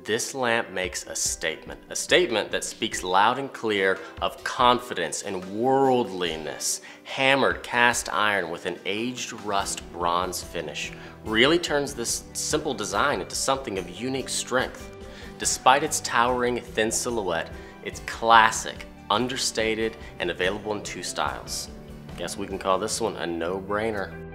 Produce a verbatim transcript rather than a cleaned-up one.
This lamp makes a statement, a statement that speaks loud and clear of confidence and worldliness. Hammered cast iron with an aged rust bronze finish really turns this simple design into something of unique strength. Despite its towering, thin silhouette, it's classic, understated, and available in two styles. Guess we can call this one a no-brainer.